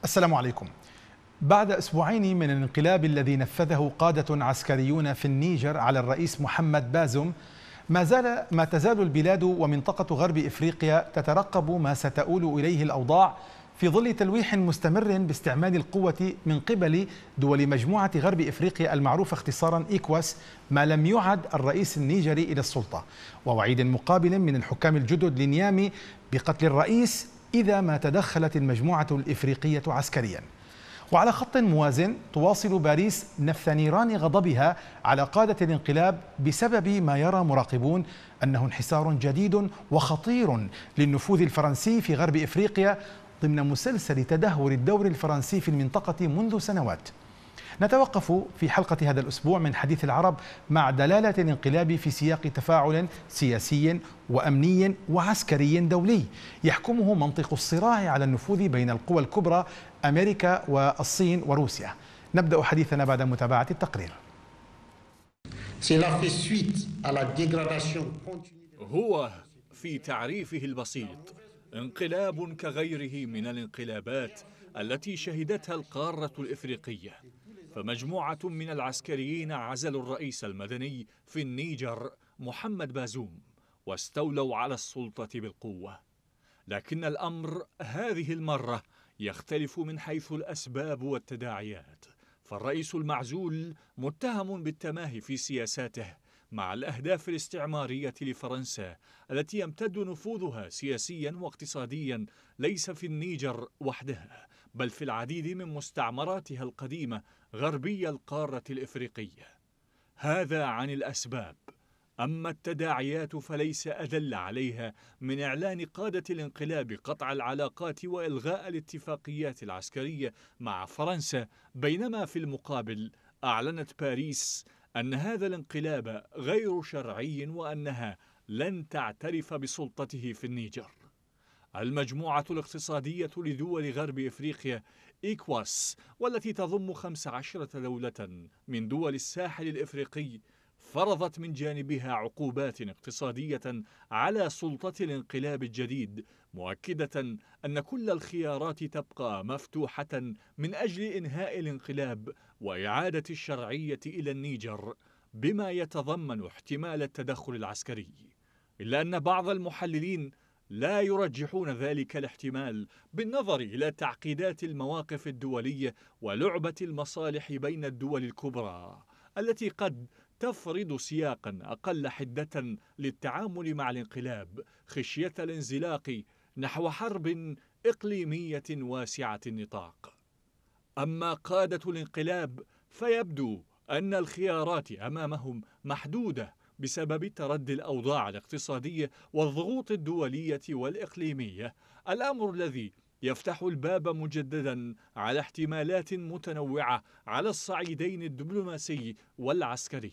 السلام عليكم. بعد أسبوعين من الانقلاب الذي نفذه قادة عسكريون في النيجر على الرئيس محمد بازوم، ما تزال البلاد ومنطقة غرب إفريقيا تترقب ما ستؤول إليه الأوضاع في ظل تلويح مستمر باستعمال القوة من قبل دول مجموعة غرب إفريقيا المعروفة اختصارا إيكواس، ما لم يعد الرئيس النيجري إلى السلطة، ووعيد مقابل من الحكام الجدد لنيامي بقتل الرئيس إذا ما تدخلت المجموعة الإفريقية عسكريا. وعلى خط موازن تواصل باريس نفث نيران غضبها على قادة الانقلاب بسبب ما يرى مراقبون أنه انحسار جديد وخطير للنفوذ الفرنسي في غرب إفريقيا ضمن مسلسل تدهور الدور الفرنسي في المنطقة منذ سنوات. نتوقف في حلقة هذا الأسبوع من حديث العرب مع دلالة الانقلاب في سياق تفاعل سياسي وأمني وعسكري دولي يحكمه منطق الصراع على النفوذ بين القوى الكبرى أمريكا والصين وروسيا. نبدأ حديثنا بعد متابعة التقرير. هو في تعريفه البسيط انقلاب كغيره من الانقلابات التي شهدتها القارة الإفريقية، فمجموعة من العسكريين عزلوا الرئيس المدني في النيجر محمد بازوم واستولوا على السلطة بالقوة. لكن الأمر هذه المرة يختلف من حيث الأسباب والتداعيات، فالرئيس المعزول متهم بالتماهي في سياساته مع الأهداف الاستعمارية لفرنسا التي يمتد نفوذها سياسيا واقتصاديا ليس في النيجر وحدها، بل في العديد من مستعمراتها القديمة غربي القارة الإفريقية. هذا عن الأسباب. أما التداعيات فليس أدل عليها من إعلان قادة الانقلاب قطع العلاقات وإلغاء الاتفاقيات العسكرية مع فرنسا، بينما في المقابل أعلنت باريس أن هذا الانقلاب غير شرعي وأنها لن تعترف بسلطته في النيجر. المجموعة الاقتصادية لدول غرب إفريقيا إيكواس، والتي تضم 15 دولة من دول الساحل الإفريقي، فرضت من جانبها عقوبات اقتصادية على سلطة الانقلاب الجديد، مؤكدة أن كل الخيارات تبقى مفتوحة من أجل إنهاء الانقلاب وإعادة الشرعية إلى النيجر، بما يتضمن احتمال التدخل العسكري. إلا أن بعض المحللين لا يرجحون ذلك الاحتمال بالنظر إلى تعقيدات المواقف الدولية ولعبة المصالح بين الدول الكبرى التي قد تفرض سياقا أقل حدة للتعامل مع الانقلاب خشية الانزلاق نحو حرب إقليمية واسعة النطاق. أما قادة الانقلاب فيبدو أن الخيارات أمامهم محدودة بسبب تردي الأوضاع الاقتصادية والضغوط الدولية والإقليمية، الأمر الذي يفتح الباب مجددا على احتمالات متنوعة على الصعيدين الدبلوماسي والعسكري.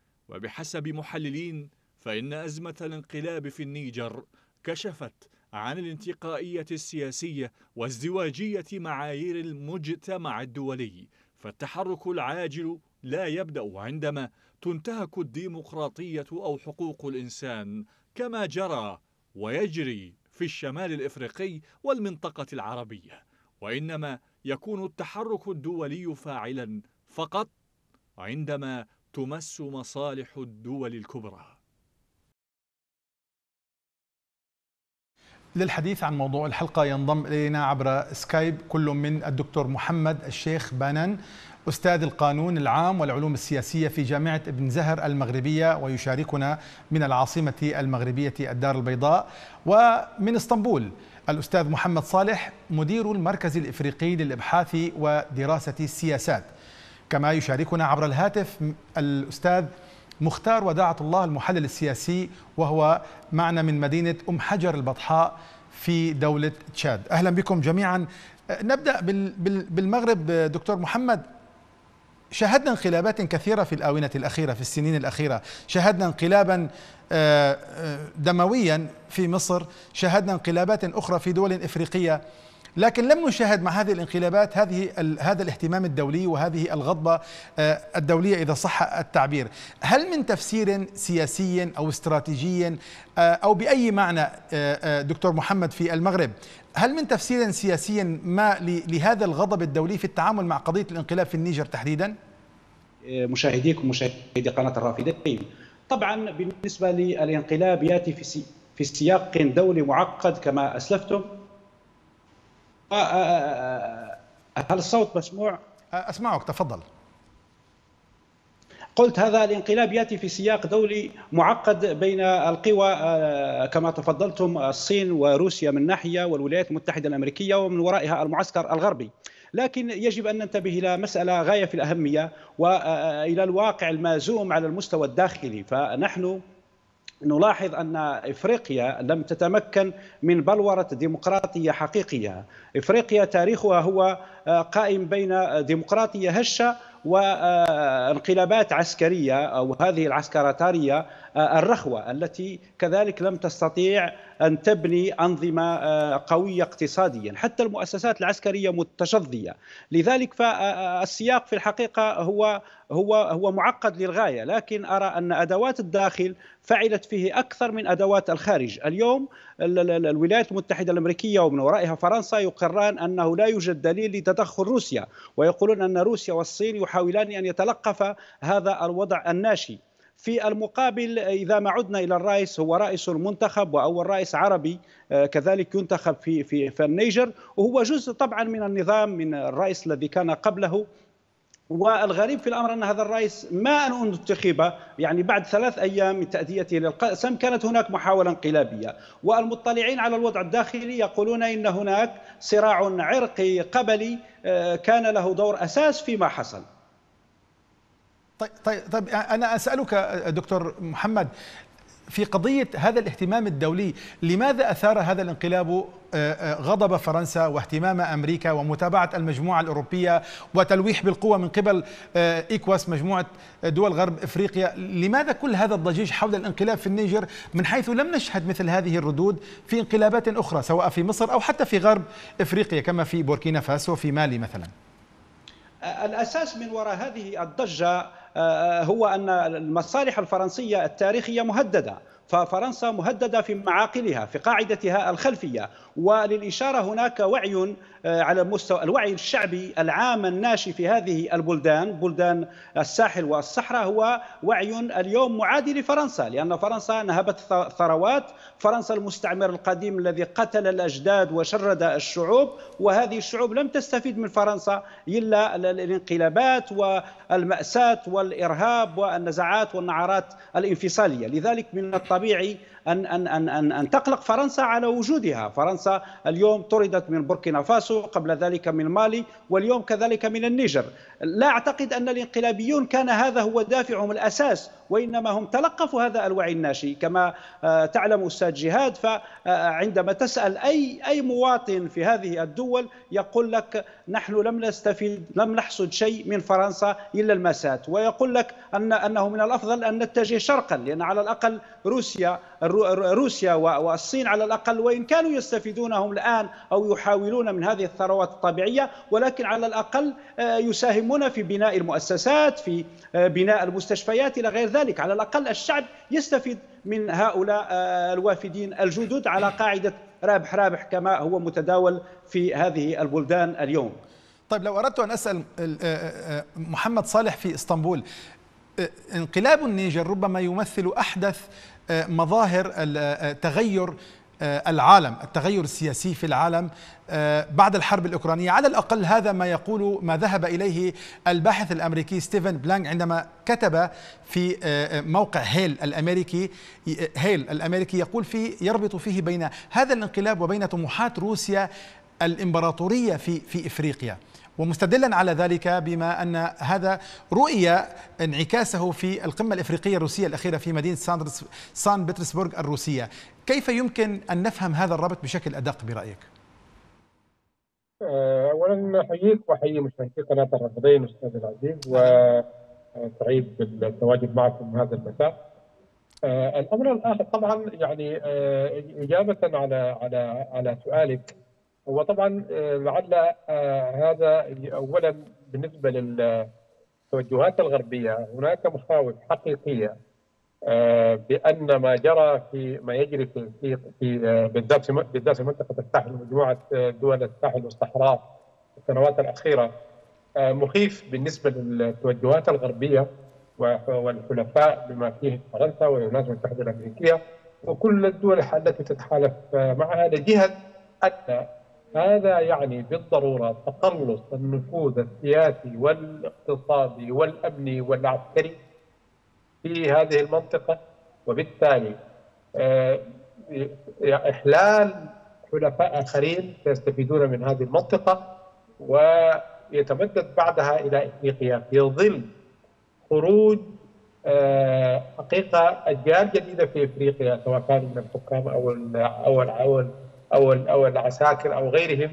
وبحسب محللين فإن أزمة الانقلاب في النيجر كشفت عن الانتقائية السياسية وازدواجية معايير المجتمع الدولي، فالتحرك العاجل لا يبدأ عندما تنتهك الديمقراطية أو حقوق الإنسان كما جرى ويجري في الشمال الإفريقي والمنطقة العربية، وإنما يكون التحرك الدولي فاعلا فقط عندما تمس مصالح الدول الكبرى. للحديث عن موضوع الحلقة ينضم إلينا عبر سكايب كل من الدكتور محمد الشيخ بانان، أستاذ القانون العام والعلوم السياسية في جامعة ابن زهر المغربية، ويشاركنا من العاصمة المغربية الدار البيضاء، ومن اسطنبول الأستاذ محمد صالح مدير المركز الإفريقي للإبحاث ودراسة السياسات. كما يشاركنا عبر الهاتف الأستاذ مختار وداعة الله المحلل السياسي، وهو معنا من مدينة أم حجر البطحاء في دولة تشاد. أهلا بكم جميعا. نبدأ بالمغرب. دكتور محمد، شاهدنا انقلابات كثيرة في الآونة الأخيرة، في السنين الأخيرة. شاهدنا انقلابا دمويا في مصر، شاهدنا انقلابات أخرى في دول إفريقية. لكن لم نشاهد مع هذه الانقلابات هذا الاهتمام الدولي وهذه الغضبة الدولية إذا صح التعبير. هل من تفسير سياسي أو استراتيجي أو بأي معنى دكتور محمد في المغرب، هل من تفسير سياسي ما لهذا الغضب الدولي في التعامل مع قضية الانقلاب في النيجر تحديدا؟ مشاهديكم مشاهدي قناة الرافدين، طبعا بالنسبة للانقلاب يأتي في سياق دولي معقد كما أسلفتم. هل الصوت مسموع؟ أسمعك، تفضل. قلت هذا الانقلاب يأتي في سياق دولي معقد بين القوى كما تفضلتم، الصين وروسيا من ناحية والولايات المتحدة الأمريكية ومن ورائها المعسكر الغربي. لكن يجب أن ننتبه إلى مسألة غاية في الأهمية وإلى الواقع المازوم على المستوى الداخلي. فنحن نلاحظ أن إفريقيا لم تتمكن من بلورة ديمقراطية حقيقية. إفريقيا تاريخها هو قائم بين ديمقراطية هشة وانقلابات عسكرية أو هذه العسكرتارية الرخوة التي كذلك لم تستطيع أن تبني أنظمة قوية اقتصاديا، حتى المؤسسات العسكرية متشظية. لذلك فالسياق في الحقيقة هو معقد للغاية، لكن أرى أن أدوات الداخل فعلت فيه أكثر من أدوات الخارج. اليوم الولايات المتحدة الأمريكية ومن ورائها فرنسا يقران أنه لا يوجد دليل لتدخل روسيا، ويقولون أن روسيا والصين يحاولان أن يتلقف هذا الوضع الناشئ. في المقابل إذا ما عدنا إلى الرئيس، هو رئيس منتخب وأول رئيس عربي كذلك ينتخب في النيجر، وهو جزء طبعا من النظام من الرئيس الذي كان قبله. والغريب في الأمر أن هذا الرئيس ما أن انتخب يعني بعد 3 أيام من تأديته للقسم كانت هناك محاولة انقلابية. والمطلعين على الوضع الداخلي يقولون إن هناك صراع عرقي قبلي كان له دور أساس فيما حصل. طيب أنا أسألك دكتور محمد في قضية هذا الاهتمام الدولي، لماذا أثار هذا الانقلاب غضب فرنسا واهتمام أمريكا ومتابعة المجموعة الأوروبية وتلويح بالقوة من قبل إيكواس مجموعة دول غرب إفريقيا؟ لماذا كل هذا الضجيج حول الانقلاب في النيجر من حيث لم نشهد مثل هذه الردود في انقلابات أخرى سواء في مصر أو حتى في غرب إفريقيا كما في بوركينا فاسو وفي مالي مثلا؟ الأساس من وراء هذه الضجة هو أن المصالح الفرنسية التاريخية مهددة، ففرنسا مهددة في معاقلها في قاعدتها الخلفية. وللإشارة هناك وعي على مستوى الوعي الشعبي العام الناشئ في هذه البلدان، بلدان الساحل والصحراء، هو وعي اليوم معادي لفرنسا، لأن فرنسا نهبت ثروات، فرنسا المستعمر القديم الذي قتل الأجداد وشرد الشعوب، وهذه الشعوب لم تستفيد من فرنسا إلا الانقلابات والمأساة والإرهاب والنزعات والنعرات الانفصالية. لذلك من الطبيعي أن تقلق فرنسا على وجودها. فرنسا اليوم طردت من بوركينا فاسو، قبل ذلك من مالي، واليوم كذلك من النيجر. لا أعتقد أن الانقلابيون كان هذا هو دافعهم الأساس، وإنما هم تلقفوا هذا الوعي الناشئ. كما تعلم أستاذ جهاد، فعندما تسأل أي مواطن في هذه الدول يقول لك نحن لم نستفيد، لم نحصد شيء من فرنسا إلا المسات، ويقول لك أنه من الأفضل أن نتجه شرقا، لأن على الأقل روسيا والصين على الأقل، وإن كانوا يستفيدون هم الآن أو يحاولون من هذه الثروات الطبيعية، ولكن على الأقل يساهمون في بناء المؤسسات، في بناء المستشفيات إلى غير ذلك. على الأقل الشعب يستفيد من هؤلاء الوافدين الجدد على قاعدة رابح رابح كما هو متداول في هذه البلدان اليوم. طيب لو أردت أن أسأل محمد صالح في اسطنبول، انقلاب النيجر ربما يمثل أحدث مظاهر تغير العالم، التغير السياسي في العالم بعد الحرب الأوكرانية. على الأقل هذا ما يقول، ما ذهب إليه الباحث الأمريكي ستيفن بلانك عندما كتب في موقع هيل الأمريكي، يقول يربط فيه بين هذا الانقلاب وبين طموحات روسيا الإمبراطورية في إفريقيا، ومستدلا على ذلك بما أن هذا رؤية انعكاسه في القمة الإفريقية الروسية الأخيرة في مدينة سان بطرسبرغ الروسية. كيف يمكن أن نفهم هذا الربط بشكل أدق برأيك؟ أولا أحييك وأحيي مشاهدي قناة الرافدين أستاذ العزيز، وسعيد بالتواجد معكم هذا المساء. الأمر الآخر طبعا يعني إجابة على سؤالك، وطبعا لعل هذا أولا بالنسبة للتوجهات الغربية هناك مخاوف حقيقية بأن ما جرى في ما يجري في بالذات في منطقة الساحل ومجموعة دول الساحل والصحراء في السنوات الأخيرة مخيف بالنسبة للتوجهات الغربية والحلفاء بما فيه فرنسا والولايات المتحدة الأمريكية وكل الدول التي تتحالف معها لجهة أن هذا يعني بالضرورة تقلص النفوذ السياسي والاقتصادي والأمني والعسكري في هذه المنطقة، وبالتالي إحلال حلفاء آخرين سيستفيدون من هذه المنطقة ويتمدد بعدها إلى إفريقيا في ظل خروج حقيقة أجيال جديدة في إفريقيا سواء كانوا من الحكام أو العساكر أو غيرهم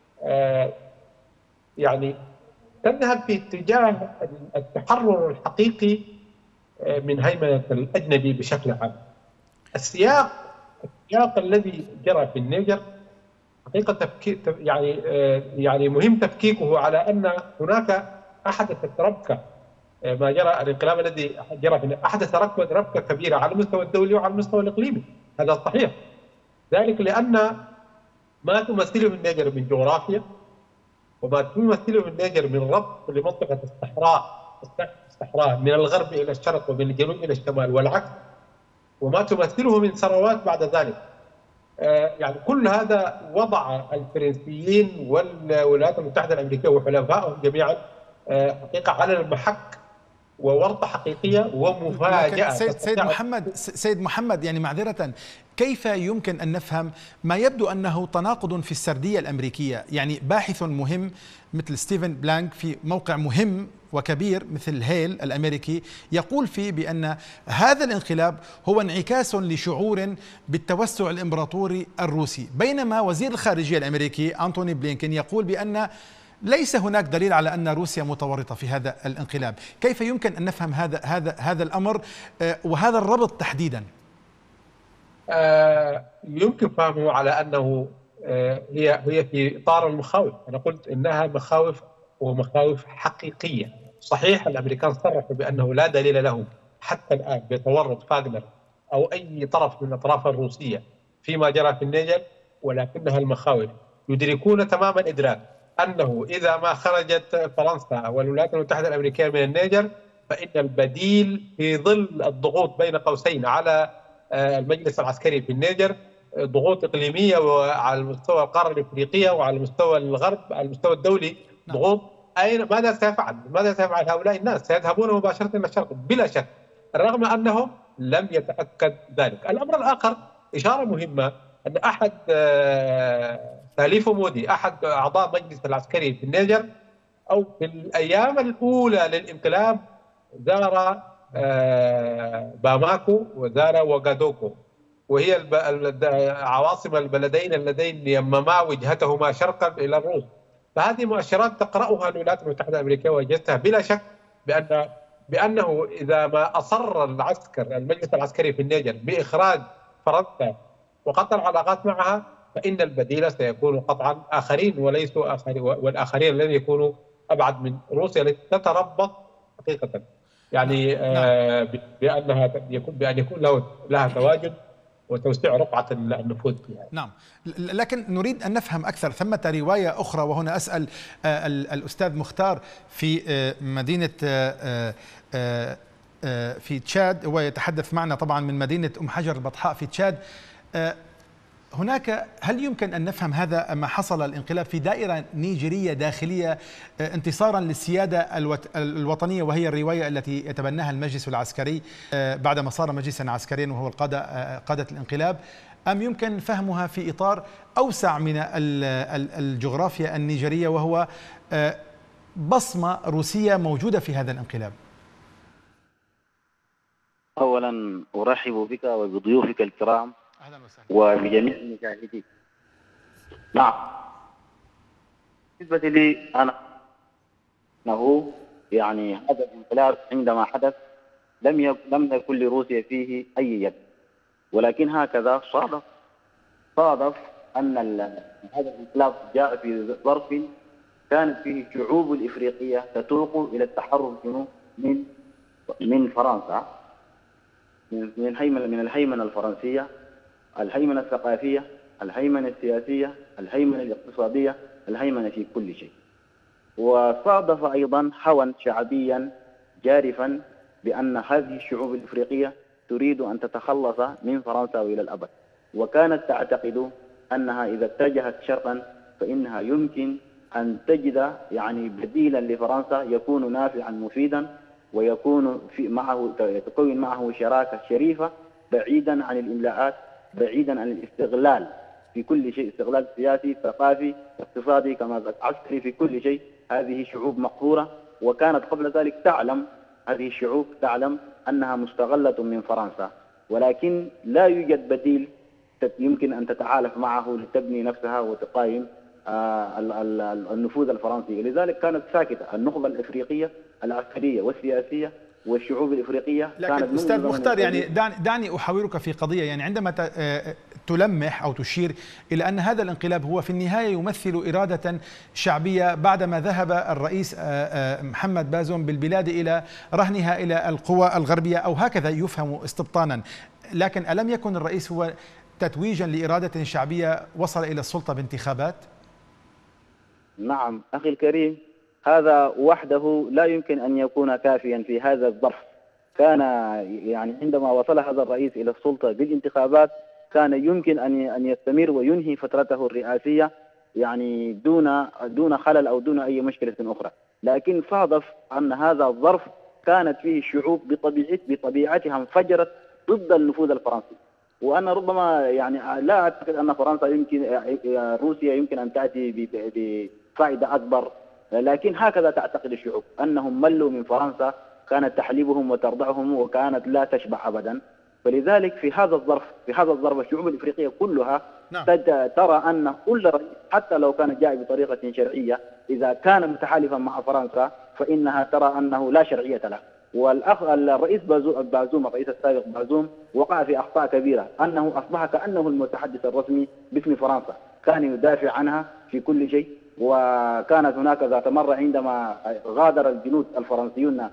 يعني تذهب في اتجاه التحرر الحقيقي من هيمنة الأجنبي بشكل عام. السياق الذي جرى في النيجر حقيقة يعني مهم تفكيكه على أن هناك أحدثت ربكة ما جرى الانقلاب الذي جرى في أحدث ربكة كبيرة على المستوى الدولي وعلى المستوى الإقليمي. هذا صحيح، ذلك لأن ما تمثله النيجر من جغرافيا وما تمثله النيجر من ربط لمنطقة الصحراء من الغرب إلى الشرق ومن الجنوب إلى الشمال والعكس، وما تمثله من ثروات بعد ذلك. يعني كل هذا وضع الفرنسيين والولايات المتحدة الأمريكية وحلفائهم جميعا حقيقة على المحك وورطة حقيقية ومفاجأة. سيد محمد يعني معذرة، كيف يمكن أن نفهم ما يبدو أنه تناقض في السردية الأمريكية؟ يعني باحث مهم مثل ستيفن بلانك في موقع مهم وكبير مثل هيل الأمريكي يقول فيه بأن هذا الانقلاب هو انعكاس لشعور بالتوسع الإمبراطوري الروسي، بينما وزير الخارجية الأمريكي أنتوني بلينكين يقول بأن ليس هناك دليل على أن روسيا متورطة في هذا الانقلاب. كيف يمكن أن نفهم هذا الأمر وهذا الربط تحديدا؟ يمكن فهمه على أنه هي في إطار المخاوف. أنا قلت إنها مخاوف ومخاوف حقيقية. صحيح الأمريكان صرحوا بأنه لا دليل لهم حتى الآن بتورط فاغنر أو أي طرف من الأطراف الروسية فيما جرى في النيجر، ولكنها المخاوف. يدركون تمام الإدراك أنه إذا ما خرجت فرنسا والولايات المتحدة الأمريكية من النيجر فإن البديل في ظل الضغوط بين قوسين على المجلس العسكري في النيجر ضغوط إقليمية وعلى مستوى القارة الإفريقية وعلى مستوى الغرب على المستوى الدولي ضغوط. ماذا سيفعل هؤلاء الناس؟ سيذهبون مباشرة إلى الشرق بلا شك، رغم أنهم لم يتأكد ذلك. الأمر الآخر إشارة مهمة أن أحد تاليفو مودي أحد أعضاء مجلس العسكري في النيجر أو في الأيام الأولى للانقلاب زار باماكو وزار وغادوكو، وهي عواصم البلدين اللذين يمما وجهتهما شرقا إلى الروس. فهذه مؤشرات تقرأها الولايات المتحدة الأمريكية وجدتها بلا شك بأنه إذا ما أصر المجلس العسكري في النيجر بإخراج فرنسا وقطع العلاقات معها فإن البديل سيكون قطعا آخرين وليسوا آخرين، والآخرين الذين يكونوا أبعد من روسيا التي تتربص حقيقة يعني بأن يكون لها تواجد وتوسيع رقعة النفوذ فيها. نعم، لكن نريد أن نفهم أكثر. ثمة رواية أخرى، وهنا أسأل الأستاذ مختار في مدينة في تشاد، ويتحدث معنا طبعا من مدينة أم حجر البطحاء في تشاد. هناك هل يمكن أن نفهم هذا ما حصل الانقلاب في دائرة نيجيرية داخلية انتصارا للسيادة الوطنية، وهي الرواية التي يتبناها المجلس العسكري بعدما صار مجلسا عسكريا وهو قادة الانقلاب، أم يمكن فهمها في إطار أوسع من الجغرافيا النيجيرية وهو بصمة روسية موجودة في هذا الانقلاب؟ أولا أرحب بك وبضيوفك الكرام وبجميع المشاهدين. نعم، بالنسبة لي أنا أنه يعني هذا الانقلاب عندما حدث لم يكن لروسيا فيه أي يد، ولكن هكذا صادف أن هذا الانقلاب جاء في ظرف كانت فيه الشعوب الإفريقية تتوق إلى التحرر من فرنسا، من الهيمنة الفرنسية، الهيمنة الثقافية، الهيمنة السياسية، الهيمنة الاقتصادية، الهيمنة في كل شيء. وصادف أيضا هوى شعبيا جارفا بأن هذه الشعوب الإفريقية تريد أن تتخلص من فرنسا إلى الأبد، وكانت تعتقد أنها إذا اتجهت شرقا فإنها يمكن أن تجد يعني بديلا لفرنسا يكون نافعا مفيدا، ويكون تكون معه شراكة شريفة بعيدا عن الإملاءات، بعيدا عن الاستغلال في كل شيء، استغلال سياسي، ثقافي، اقتصادي، كما عسكري، في كل شيء. هذه شعوب مقهورة، وكانت قبل ذلك هذه الشعوب تعلم أنها مستغلة من فرنسا، ولكن لا يوجد بديل يمكن أن تتعالف معه لتبني نفسها وتقايم النفوذ الفرنسي. لذلك كانت ساكتة النخبة الإفريقية العسكرية والسياسية والشعوب الإفريقية. لكن أستاذ مختار، يعني دعني أحاورك في قضية، يعني عندما تلمح أو تشير إلى أن هذا الانقلاب هو في النهاية يمثل إرادة شعبية بعدما ذهب الرئيس محمد بازوم بالبلاد إلى رهنها إلى القوى الغربية، أو هكذا يفهم استبطانا، لكن ألم يكن الرئيس هو تتويجا لإرادة شعبية وصل إلى السلطة بانتخابات؟ نعم أخي الكريم، هذا وحده لا يمكن أن يكون كافيا في هذا الظرف. كان يعني عندما وصل هذا الرئيس إلى السلطة بالانتخابات كان يمكن أن يستمر وينهي فترته الرئاسية يعني دون خلل أو دون أي مشكلة أخرى، لكن صادف أن هذا الظرف كانت فيه الشعوب بطبيعتها انفجرت ضد النفوذ الفرنسي. وأنا ربما يعني لا أعتقد أن فرنسا روسيا يمكن أن تأتي بفائدة أكبر، لكن هكذا تعتقد الشعوب أنهم ملوا من فرنسا، كانت تحلبهم وترضعهم وكانت لا تشبع أبدا. فلذلك في هذا الظرف الشعوب الإفريقية كلها ترى أن كل رئيس حتى لو كان جاء بطريقة شرعية إذا كان متحالفا مع فرنسا فإنها ترى أنه لا شرعية له. الرئيس بازوم الرئيس السابق بازوم وقع في أخطاء كبيرة، أنه أصبح كأنه المتحدث الرسمي باسم فرنسا، كان يدافع عنها في كل شيء. وكانت هناك ذات مرة عندما غادر الجنود الفرنسيون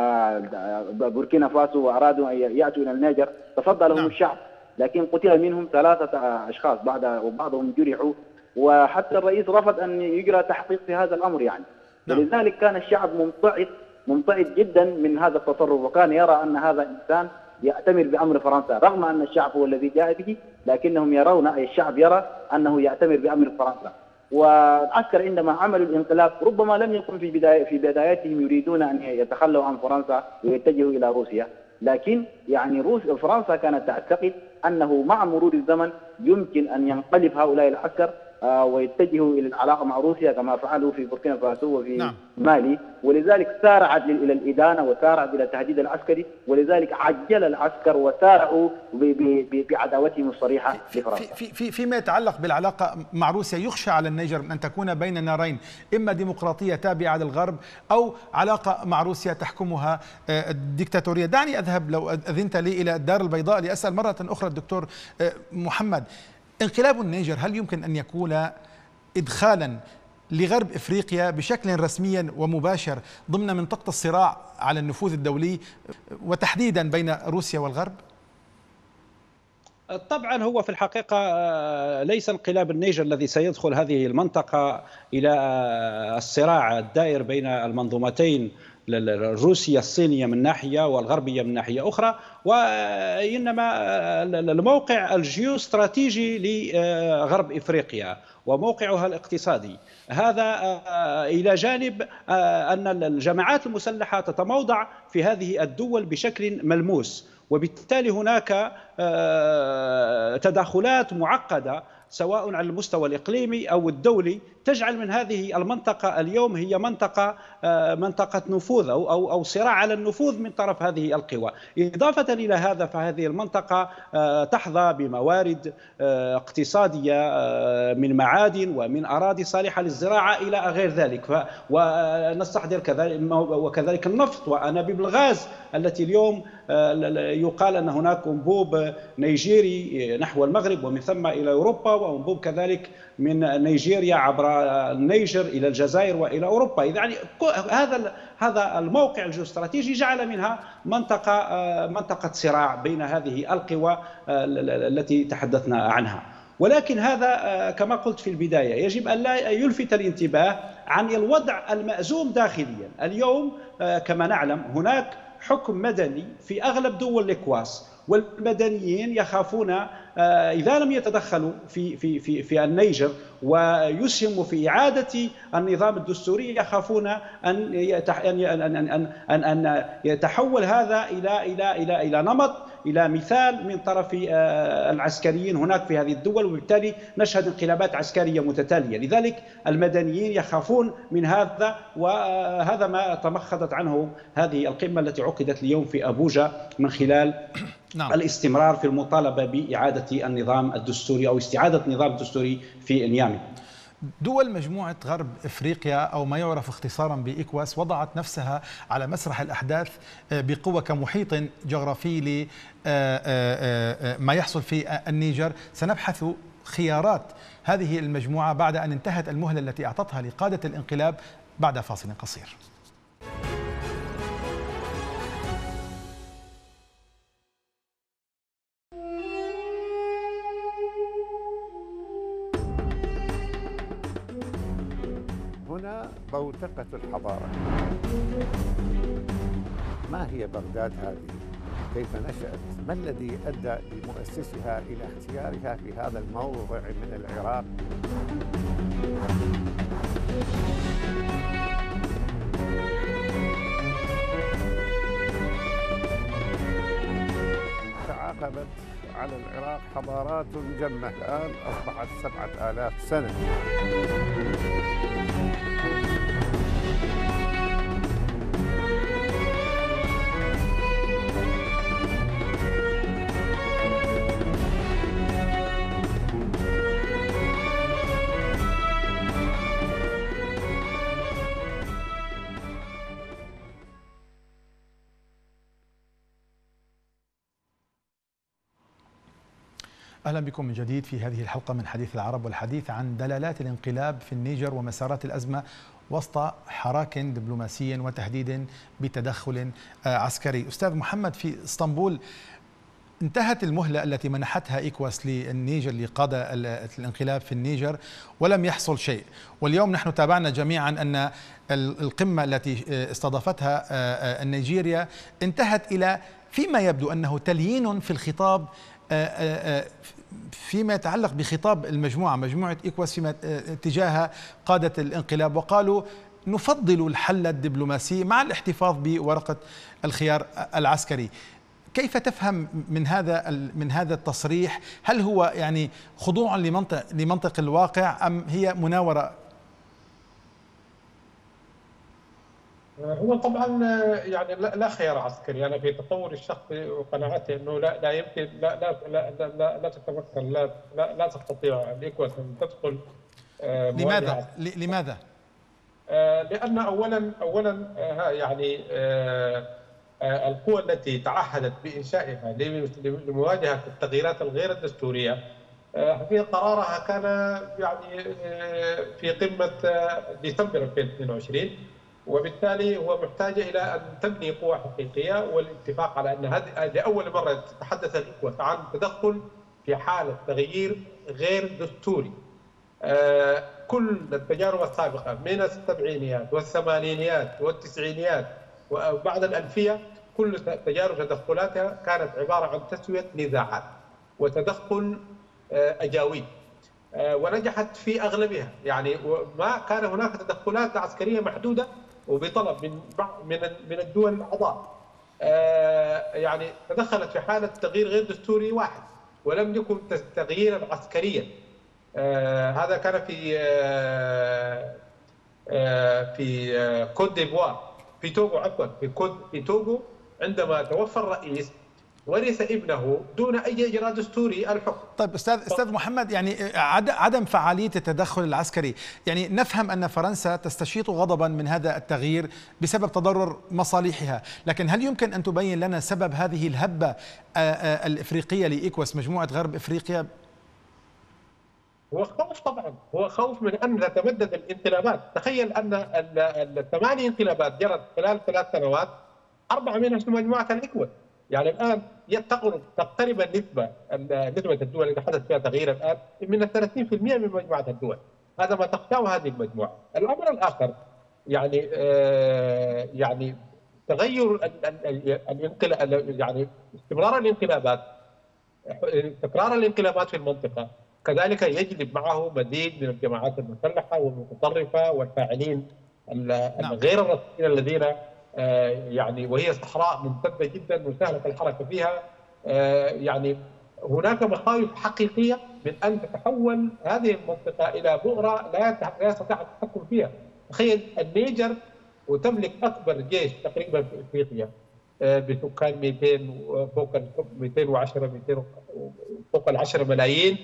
بوركينا فاسو وأرادوا أن يأتوا إلى النيجر تصدى لهم الشعب، لكن قتل منهم 3 أشخاص وبعضهم جرحوا، وحتى الرئيس رفض أن يجرى تحقيق في هذا الأمر يعني. ولذلك كان الشعب ممتعض جدا من هذا التصرف، وكان يرى أن هذا الإنسان يأتمر بأمر فرنسا، رغم أن الشعب هو الذي جاء به، لكنهم يرون الشعب يرى أنه يأتمر بأمر فرنسا. والعسكر عندما عملوا الانقلاب ربما لم يكن في بداياتهم يريدون أن يتخلوا عن فرنسا ويتجهوا إلى روسيا، لكن يعني فرنسا كانت تعتقد أنه مع مرور الزمن يمكن أن ينقلب هؤلاء العسكر ويتجهوا إلى العلاقة مع روسيا كما فعلوا في بوركينا فاسو وفي مالي. ولذلك سارعت إلى الإدانة وسارعت إلى التهديد العسكري، ولذلك عجل العسكر وسارعوا بعداوتهم الصريحة لفرنسا. فيما يتعلق بالعلاقة مع روسيا، يخشى على النيجر أن تكون بين نارين، إما ديمقراطية تابعة للغرب أو علاقة مع روسيا تحكمها الديكتاتورية. دعني أذهب لو أذنت لي إلى الدار البيضاء لأسأل مرة أخرى الدكتور محمد، انقلاب النيجر هل يمكن أن يكون إدخالا لغرب إفريقيا بشكل رسمي ومباشر ضمن منطقة الصراع على النفوذ الدولي وتحديدا بين روسيا والغرب؟ طبعا هو في الحقيقة ليس انقلاب النيجر الذي سيدخل هذه المنطقة إلى الصراع الدائر بين المنظومتين الروسية الصينية من ناحية والغربية من ناحية أخرى، وإنما الموقع الجيوستراتيجي لغرب إفريقيا وموقعها الاقتصادي هذا، إلى جانب أن الجماعات المسلحة تتموضع في هذه الدول بشكل ملموس، وبالتالي هناك تداخلات معقدة سواء على المستوى الإقليمي أو الدولي تجعل من هذه المنطقة اليوم هي منطقة نفوذ أو صراع على النفوذ من طرف هذه القوى. إضافة إلى هذا فهذه المنطقة تحظى بموارد اقتصادية من معادن ومن أراضي صالحة للزراعة إلى غير ذلك، ونستحضر وكذلك النفط وأنابيب الغاز التي اليوم يقال أن هناك أنبوب نيجيري نحو المغرب ومن ثم إلى أوروبا، وأنبوب كذلك من نيجيريا عبر النيجر إلى الجزائر وإلى أوروبا. يعني هذا الموقع الجيوستراتيجي جعل منها منطقة صراع بين هذه القوى التي تحدثنا عنها. ولكن هذا كما قلت في البداية يجب أن لا يلفت الانتباه عن الوضع المأزوم داخليا. اليوم كما نعلم هناك حكم مدني في أغلب دول الإكواس، والمدنيين يخافون إذا لم يتدخلوا في النيجر ويسهموا في إعادة النظام الدستوري، يخافون أن يتحول هذا إلى نمط، إلى مثال من طرف العسكريين هناك في هذه الدول، وبالتالي نشهد انقلابات عسكرية متتالية. لذلك المدنيين يخافون من هذا، وهذا ما تمخضت عنه هذه القمة التي عقدت اليوم في أبوجا من خلال الاستمرار في المطالبة بإعادة النظام الدستوري أو استعادة النظام الدستوري في نيامي. دول مجموعة غرب إفريقيا أو ما يعرف اختصارا بإكواس وضعت نفسها على مسرح الأحداث بقوة كمحيط جغرافي لما يحصل في النيجر. سنبحث خيارات هذه المجموعة بعد أن انتهت المهلة التي أعطتها لقادة الانقلاب بعد فاصل قصير. هنا بوتقة الحضارة. ما هي بغداد هذه؟ كيف نشأت؟ ما الذي أدى لمؤسسها إلى اختيارها في هذا الموضع من العراق؟ تعاقبت على العراق حضارات جمة، الآن أصبحت 7000 سنة. أهلا بكم من جديد في هذه الحلقة من حديث العرب، والحديث عن دلالات الانقلاب في النيجر ومسارات الأزمة وسط حراك دبلوماسي وتهديد بتدخل عسكري. أستاذ محمد، في اسطنبول انتهت المهلة التي منحتها إيكواس للنيجر لقادة الانقلاب في النيجر ولم يحصل شيء، واليوم نحن تابعنا جميعا أن القمة التي استضافتها النيجيريا انتهت إلى فيما يبدو أنه تليين في الخطاب فيما يتعلق بخطاب مجموعة إيكواس فيما تجاه قادة الانقلاب، وقالوا نفضل الحل الدبلوماسي مع الاحتفاظ بورقة الخيار العسكري. كيف تفهم من هذا التصريح؟ هل هو يعني خضوع لمنطق الواقع أم هي مناورة؟ هو طبعا يعني لا خيار عسكري. انا في تطور الشخصي وقناعتي انه لا يمكن لا تتمكن لا تستطيع الإكواس ان تدخل. لماذا؟ لان اولا يعني القوى التي تعهدت بانشائها لمواجهه التغييرات الغير الدستوريه في قرارها كان يعني في قمه ديسمبر 2022، وبالتالي هو محتاج الى ان تبني قوى حقيقيه، والاتفاق على ان هذه لاول مره تتحدث الإكواس عن تدخل في حاله تغيير غير دستوري. كل التجارب السابقه من السبعينيات والثمانينيات والتسعينيات وبعد الألفية كل تجارب تدخلاتها كانت عباره عن تسويه نزاعات وتدخل اجاويد، ونجحت في اغلبها. يعني ما كان هناك تدخلات عسكريه محدوده وبطلب من الدول الاعضاء. يعني تدخلت في حاله تغيير غير دستوري واحد ولم يكن تغييرا عسكريا. هذا كان في كوت ديفوار، في توغو عفوا، في توغو عندما توفى الرئيس ورث ابنه دون أي إجراء دستوري الحكم. طيب أستاذ محمد، يعني عدم فعالية التدخل العسكري، يعني نفهم أن فرنسا تستشيط غضبا من هذا التغيير بسبب تضرر مصالحها، لكن هل يمكن أن تبين لنا سبب هذه الهبة الإفريقية لإيكواس مجموعة غرب إفريقيا؟ هو خوف، طبعا هو خوف من أن تتمدد الانقلابات. تخيل أن ال8 انقلابات جرت خلال 3 سنوات، 4 منها في مجموعة الإكواس. يعني الآن تقترب نسبة الدول اللي حدث فيها تغيير الآن من 30% من مجموعة الدول. هذا ما تخشاه هذه المجموعة. الأمر الآخر يعني تغير يعني استمرار الانقلابات، تكرار الانقلابات في المنطقة، كذلك يجلب معه مزيد من الجماعات المسلحة والمتطرفة والفاعلين غير الرسميين الذين يعني وهي صحراء ممتدة جدا وسهلة الحركة فيها. يعني هناك مخاوف حقيقية من أن تتحول هذه المنطقة إلى بؤرة لا يستطيع التحكم فيها. تخيل النيجر وتملك أكبر جيش تقريبا في إفريقيا بسكان 200 فوق 210 فوق 10 ملايين،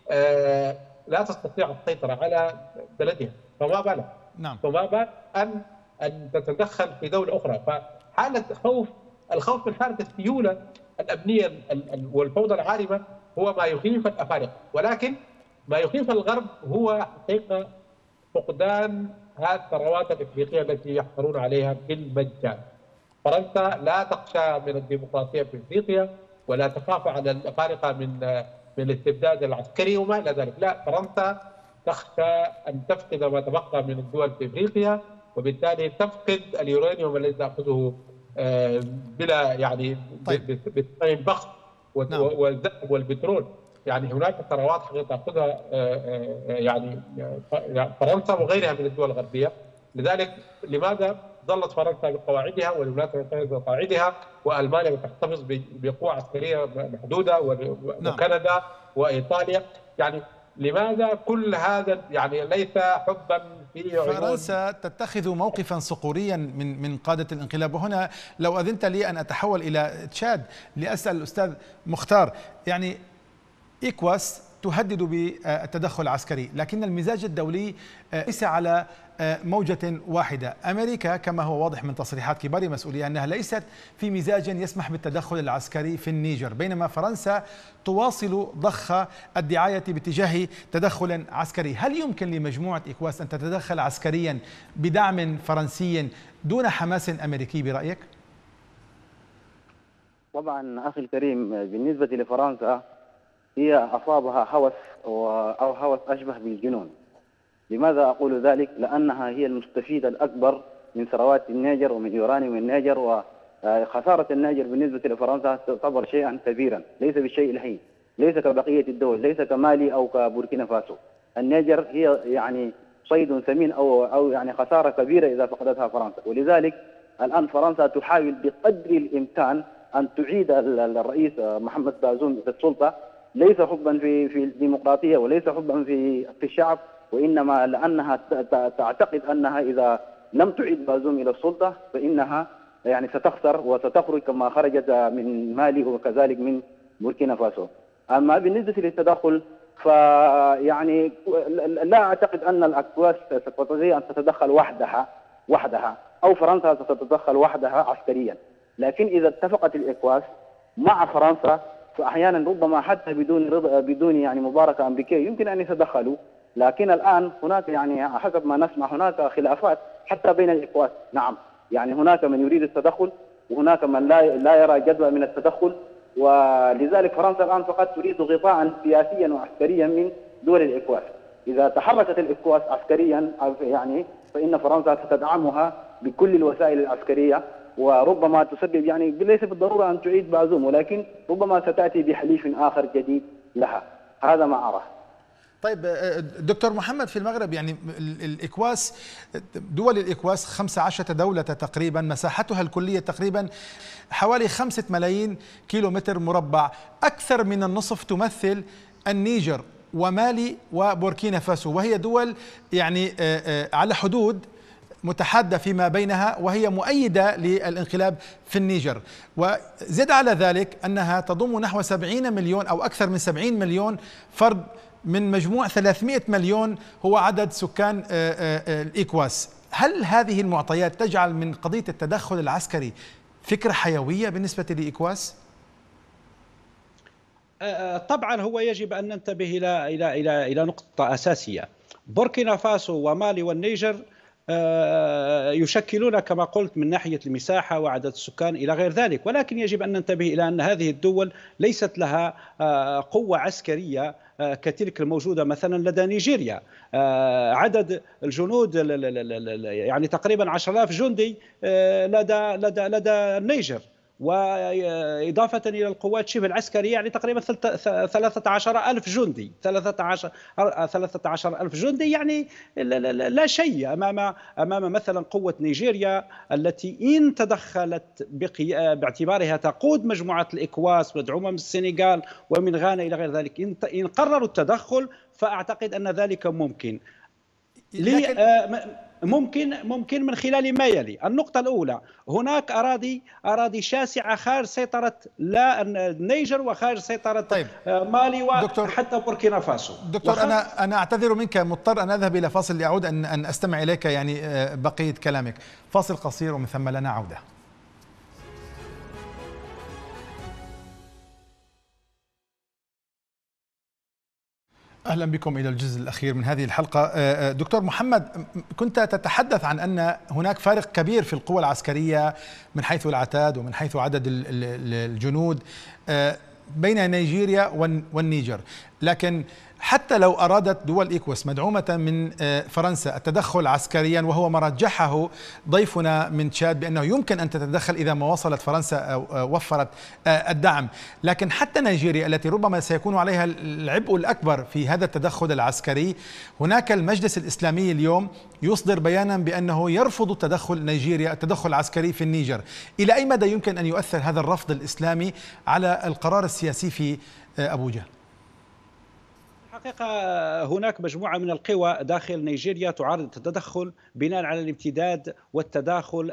لا تستطيع السيطرة على بلدها، فما بالك فما بالك أن تتدخل في دولة أخرى. فحالة الخوف من حالة السيولة الأمنية والفوضى العارمة هو ما يخيف الأفارقة، ولكن ما يخيف الغرب هو حقيقة فقدان هذه الثروات الإفريقية التي يحصلون عليها بالمجان. فرنسا لا تخشى من الديمقراطية في إفريقيا ولا تخاف على الأفارقة من الاستبداد العسكري وما إلى ذلك. لا، فرنسا تخشى أن تفقد ما تبقى من الدول في إفريقيا، وبالتالي تفقد اليورانيوم الذي تأخذه بلا يعني بثمن بخس والذهب والبترول. يعني هناك ثروات حقيقة تأخذها يعني فرنسا وغيرها من الدول الغربية. لذلك لماذا ظلت فرنسا بقواعدها والولايات المتحدة بقواعدها وألمانيا تحتفظ بقوة عسكرية محدودة وكندا وإيطاليا؟ يعني لماذا كل هذا؟ يعني ليس حبا في عيون فرنسا تتخذ موقفا صقوريا من قادة الانقلاب. وهنا لو أذنت لي أن أتحول إلى تشاد لأسأل الأستاذ مختار، يعني إيكواس تهدد بالتدخل العسكري، لكن المزاج الدولي ليس على موجة واحدة. أمريكا كما هو واضح من تصريحات كبار مسؤوليها أنها ليست في مزاج يسمح بالتدخل العسكري في النيجر، بينما فرنسا تواصل ضخ الدعاية باتجاه تدخل عسكري. هل يمكن لمجموعة إيكواس أن تتدخل عسكريا بدعم فرنسي دون حماس أمريكي برأيك؟ طبعا أخي الكريم، بالنسبة لفرنسا هي أصابها هوس أو هوس أشبه بالجنون. لماذا أقول ذلك؟ لأنها هي المستفيدة الأكبر من ثروات النيجر ومن يورانيوم النيجر، وخسارة النيجر بالنسبة لفرنسا تعتبر شيئا كبيرا، ليس بالشيء الهين، ليس كبقية الدول، ليس كمالي أو كبوركينا فاسو. النيجر هي يعني صيد ثمين أو يعني خسارة كبيرة إذا فقدتها فرنسا. ولذلك الآن فرنسا تحاول بقدر الإمكان أن تعيد الرئيس محمد بازوم إلى السلطة، ليس حبا في الديمقراطية وليس حبا في الشعب، وإنما لأنها تعتقد أنها إذا لم تعيد بازوم إلى السلطة فإنها يعني ستخسر وستخرج كما خرجت من مالي وكذلك من بوركينا فاسو. أما بالنسبة للتدخل فيعني لا أعتقد أن الإكواس ستستطيع أن تتدخل وحدها أو فرنسا ستتدخل وحدها عسكريا، لكن إذا اتفقت الإكواس مع فرنسا فأحيانا ربما حتى بدون يعني مباركة أمريكية يمكن أن يتدخلوا. لكن الآن هناك يعني حسب ما نسمع هناك خلافات حتى بين الإكواس. نعم، يعني هناك من يريد التدخل وهناك من لا يرى جدوى من التدخل، ولذلك فرنسا الآن فقط تريد غطاء سياسيا وعسكريا من دول الإكواس. إذا تحركت الإكواس عسكريا يعني فإن فرنسا ستدعمها بكل الوسائل العسكرية، وربما تسبب يعني ليس بالضرورة أن تعيد بازوم، ولكن ربما ستأتي بحليف آخر جديد لها. هذا ما أراه. طيب دكتور محمد، في المغرب يعني الإكواس، دول الإكواس 15 دولة تقريبا، مساحتها الكلية تقريبا حوالي 5 ملايين كيلومتر مربع، أكثر من النصف تمثل النيجر ومالي وبوركينا فاسو، وهي دول يعني على حدود متحادة فيما بينها وهي مؤيدة للانقلاب في النيجر، وزد على ذلك أنها تضم نحو 70 مليون أو أكثر من 70 مليون فرد من مجموع 300 مليون هو عدد سكان الإيكواس. هل هذه المعطيات تجعل من قضية التدخل العسكري فكرة حيوية بالنسبة لإيكواس؟ طبعا هو يجب أن ننتبه إلى نقطة أساسية. بوركينا فاسو ومالي والنيجر يشكلون كما قلت من ناحية المساحة وعدد السكان إلى غير ذلك، ولكن يجب أن ننتبه إلى أن هذه الدول ليست لها قوة عسكرية كتلك الموجودة مثلا لدى نيجيريا. عدد الجنود يعني تقريبا 10,000 جندي لدى النيجر، وإضافة إلى القوات شبه العسكرية يعني تقريبا 13,000 جندي. 13,000 جندي يعني لا شيء أمام مثلا قوة نيجيريا التي إن تدخلت باعتبارها تقود مجموعة الإكواس مدعومة من السنغال ومن غانا إلى غير ذلك، إن قرروا التدخل فأعتقد أن ذلك ممكن. ممكن من خلال ما يلي. النقطة الأولى، هناك أراضي شاسعة خارج سيطرة لا النيجر وخارج سيطرة مالي وحتى بوركينا فاسو. دكتور أنا أعتذر منك، مضطر أن أذهب إلى فاصل لأعود أن أستمع إليك يعني بقية كلامك. فاصل قصير ومن ثم لنا عودة. أهلا بكم إلى الجزء الأخير من هذه الحلقة. دكتور محمد، كنت تتحدث عن أن هناك فارق كبير في القوى العسكرية من حيث العتاد ومن حيث عدد الجنود بين نيجيريا والنيجر، لكن حتى لو أرادت دول إيكواس مدعومة من فرنسا التدخل عسكريا، وهو ما رجحه ضيفنا من تشاد بأنه يمكن أن تتدخل إذا ما وصلت فرنسا أو وفرت الدعم، لكن حتى نيجيريا التي ربما سيكون عليها العبء الأكبر في هذا التدخل العسكري، هناك المجلس الإسلامي اليوم يصدر بيانا بأنه يرفض تدخل نيجيريا التدخل العسكري في النيجر. إلى أي مدى يمكن أن يؤثر هذا الرفض الإسلامي على القرار السياسي في أبوجا؟ حقيقة هناك مجموعة من القوى داخل نيجيريا تعارض التدخل بناء على الامتداد والتداخل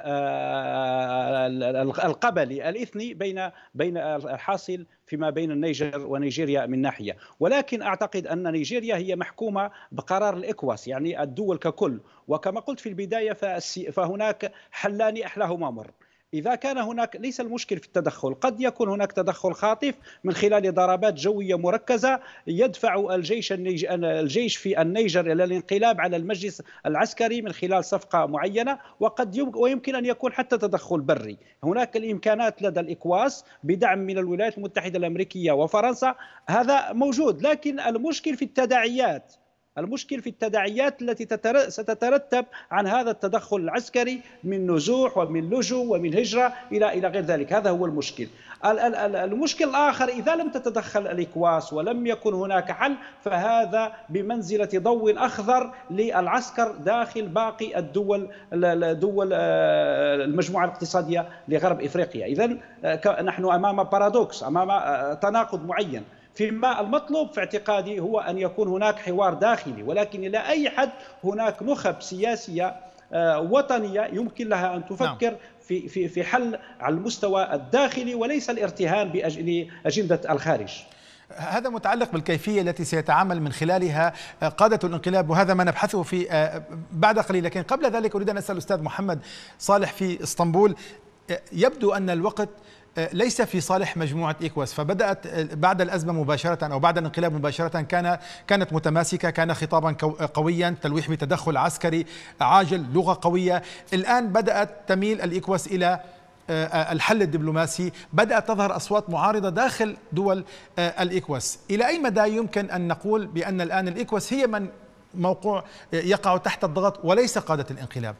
القبلي الإثني بين الحاصل فيما بين النيجر ونيجيريا من ناحية، ولكن أعتقد أن نيجيريا هي محكومة بقرار الإكواس يعني الدول ككل، وكما قلت في البداية فهناك حلان أحلاهما مر. إذا كان هناك ليس المشكل في التدخل، قد يكون هناك تدخل خاطف من خلال ضربات جوية مركزة يدفع الجيش في النيجر إلى الانقلاب على المجلس العسكري من خلال صفقة معينة، ويمكن أن يكون حتى تدخل بري. هناك الإمكانات لدى الإكواس بدعم من الولايات المتحدة الأمريكية وفرنسا، هذا موجود، لكن المشكل في التداعيات التي ستترتب عن هذا التدخل العسكري من نزوح ومن لجوء ومن هجرة إلى غير ذلك. هذا هو المشكل. المشكل الآخر، إذا لم تتدخل الإكواس ولم يكن هناك حل، فهذا بمنزلة ضوء أخضر للعسكر داخل باقي الدول المجموعة الاقتصادية لغرب إفريقيا. إذن نحن أمام بارادوكس، أمام تناقض معين. فيما المطلوب في اعتقادي هو أن يكون هناك حوار داخلي، ولكن إلى أي حد هناك نخب سياسية وطنية يمكن لها أن تفكر في حل على المستوى الداخلي وليس الارتهان بأجندة الخارج. هذا متعلق بالكيفية التي سيتعامل من خلالها قادة الانقلاب، وهذا ما نبحثه في بعد قليل. لكن قبل ذلك أريد أن أسأل الأستاذ محمد صالح في اسطنبول. يبدو أن الوقت ليس في صالح مجموعة إيكواس، فبدأت بعد الأزمة مباشرة أو بعد الانقلاب مباشرة كانت متماسكة، كان خطابا قويا، تلويح بتدخل عسكري عاجل، لغة قوية. الآن بدأت تميل الإيكواس إلى الحل الدبلوماسي، بدأت تظهر أصوات معارضة داخل دول الإيكواس. إلى أي مدى يمكن أن نقول بأن الآن الإيكواس هي من يقع تحت الضغط وليس قادة الانقلاب؟